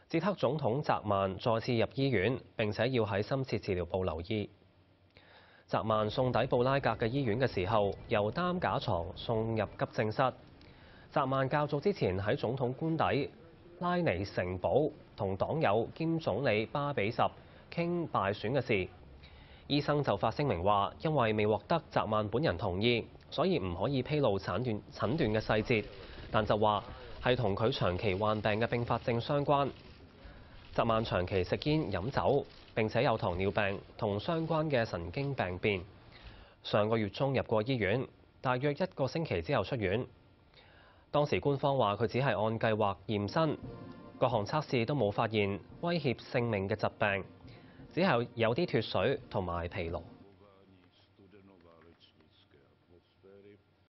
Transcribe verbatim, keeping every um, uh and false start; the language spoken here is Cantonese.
捷克總統澤曼再次入醫院，並且要喺深切治療部留醫。澤曼送抵布拉格嘅醫院嘅時候，由擔架床送入急症室。澤曼較早之前喺總統官邸拉尼城堡同黨友兼總理巴比什傾敗選嘅事。醫生就發聲明話，因為未獲得澤曼本人同意，所以唔可以披露診斷診斷嘅細節，但就話係同佢長期患病嘅併發症相關。澤曼長期食煙飲酒，並且有糖尿病同相關嘅神經病變。上個月中入過醫院，大約一個星期之後出院。當時官方話佢只係按計劃驗身，各項測試都冇發現威脅性命嘅疾病，只係有啲脫水同埋疲勞。